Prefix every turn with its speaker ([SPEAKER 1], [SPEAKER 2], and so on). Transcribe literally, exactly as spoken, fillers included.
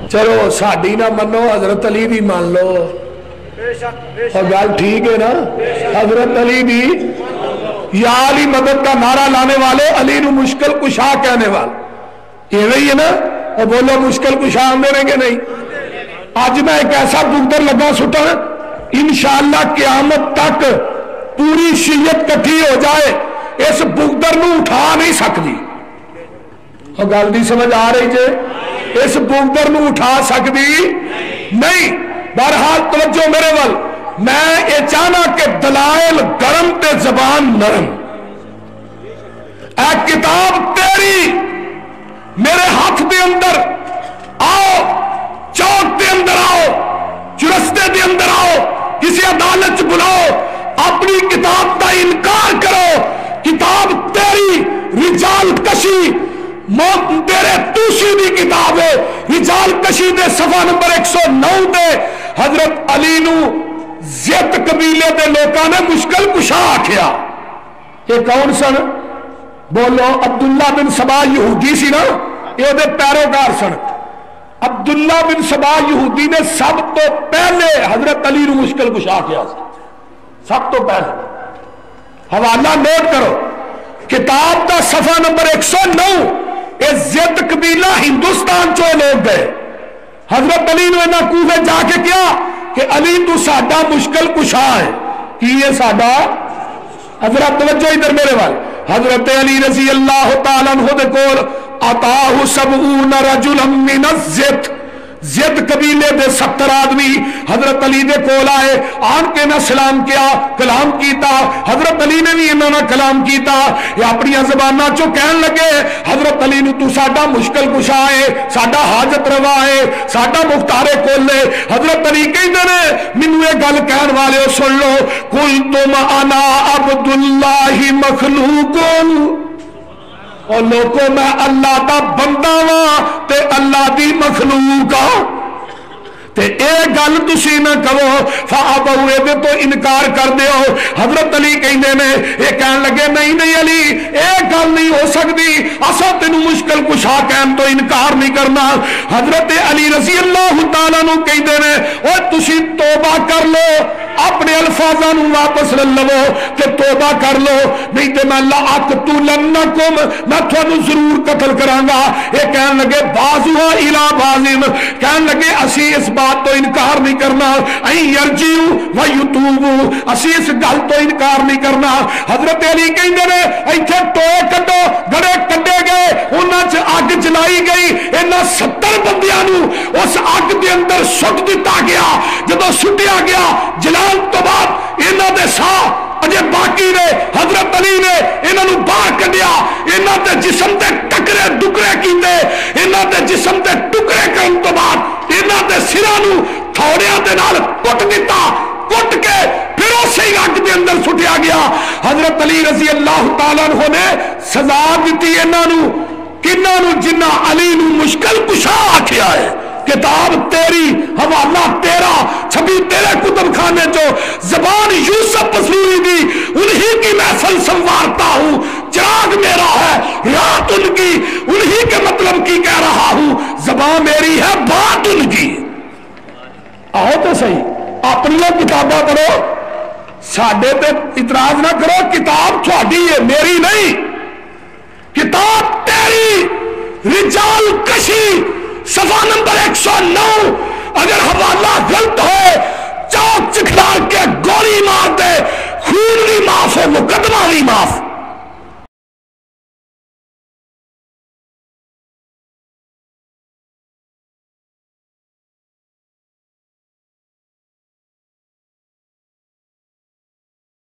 [SPEAKER 1] چلو ساڈی نہ منو حضرت علی دی مان لو اور گل ٹھیک ہے نا حضرت علی دی یا علی مدد کا نعرہ لانے والے علی نو مشکل کشا کہنے والے یہ وہی ہے نا اور بولو مشکل کشا آندے رہیں گے نہیں آج میں ایک ایسا بگدر لگا سٹا انشاءاللہ قیامت تک پوری شیعت کٹھی ہو جائے اس بگدر نو اٹھا نہیں سکتی اور گل نہیں سمجھ آ رہی جے اس بگدر نو اٹھا سکتی نہیں بہرحال توجہ میرے ول میں یہ چاہنا کہ دلائل گرم تے زبان نرم اے کتاب تیری میرے ہاتھ دے اندر آؤ چوک دے اندر آؤ چرستے دے اندر آؤ کسی عدالت بلاؤ اپنی کتاب کا انکار کرو کتاب تیری رجال کشی تیرے توسی دی کتاب ہے رجال کشی دے صفحہ نمبر ایک سو نو دے حضرت علی نو زیت قبیلے دے لوکاں نے مشکل کشا آکھیا یہ کون سن بولو عبداللہ بن سبا یہودی سی نا یہ دے پیروکار سن عبداللہ بن سبا یہودی نے سب تو پہلے حضرت علی نو مشکل کشا کیا سب تو پہلے حوالہ نوٹ کرو کتاب کا صفحہ نمبر ایک سو نو یہ زید قبیلہ ہندوستان چو لوگ گئے حضرت علی نے انہاں کوفے جا کے کیا کہ علی تو ساڈا مشکل کشا ہے کی یہ ساڈا حضرت توجہ ادھر میرے والے حضرت علی رضی اللہ تعالیٰ عنہ دے کول اتاہ سبعون رجلا من الزد زد قبیلے دے ستر آدمی حضرت علی دے کول آئے آن کے نہ سلام کیا کلام کیتا حضرت علی نے بھی انہوں نے کلام کیتا یہ اپنی زبانہ چو کہن لگے حضرت علی نے تو ساڈا مشکل کشا ہے ساڈا حاجت روا ہے ساڈا مختار کولے حضرت علی کہندے نے مینوں یہ گل کہن والے سن لو قل تم انا عبداللہ مخلوق اور لوگوں میں اللہ دا بندہ ہاں تے اللہ دی مخلوق ہاں تے اے گل تسی نہ کرو فابو دے تو انکار کر دیو حضرت علی کہندے نے اے کہن لگے نہیں نہیں علی اے گل نہیں ہو سکتی اساں تینوں مشکل کشا کہن تو انکار نہیں کرنا حضرت علی رضی اللہ تعالیٰ نو کہندے نے او تسی توبہ کر لو اپنے الفاظاں نو واپس لے لو کہ توبہ کر لو نہیں تے میں لا اقتلنکم میں تھانوں ضرور قتل کراں گا اے کہن لگے بازوا الی بازن کہن لگے اسی اس بات تو انکار نہیں کرنا این یرجیو و یتوبو اسی اس گل تو انکار نہیں کرنا حضرت علی کہندے نے ایتھے ٹوئے کڈو گڑے کڈے گئے انہاں چ اگ جلائی گئی انہاں ستر بندیاں نو اس اگ دے اندر سٹ دتا گیا جدوں سٹیا گیا جلان تو بعد انہاں دے ساہ اجے باقی نے حضرت علی نے انہاں نو باہر کڈیا انہاں دے جسم تے ٹکرے ٹکرے کیتے انہاں دے جسم تے ٹکرے کرن تو بعد انہاں دے سراں نو تھوڑیاں دے نال کٹ دتا کٹ کے پھر اسی اگ دے اندر سٹیا گیا حضرت علی رضی اللہ تعالیٰ عنہ نے سزا دتی انہاں نو کنہاں نو جنہ علی نو مشکل کشا آکھیا ہے کتاب تیری حوالہ تیرا چھبی تیرے کتب خانے جو زبان یوسف پسلوری دی انہی کی محفل سنوارتا ہوں چراغ میرا ہے رات ان کی انہی کے مطلب کی کہہ رہا ہوں زبان میری ہے بات ان کی آؤ تو صحیح اپنی کتاباں پڑھو ساڈے تے اعتراض نہ کرو کتاب تھوڑی ہے میری نہیں کتاب تیری رجال کشی صفحہ نمبر ایک سو نو اگر حوالہ غلط ہے چوک چکھلا کے گولی مار دے خون بھی معاف ہے مقدمہ بھی معاف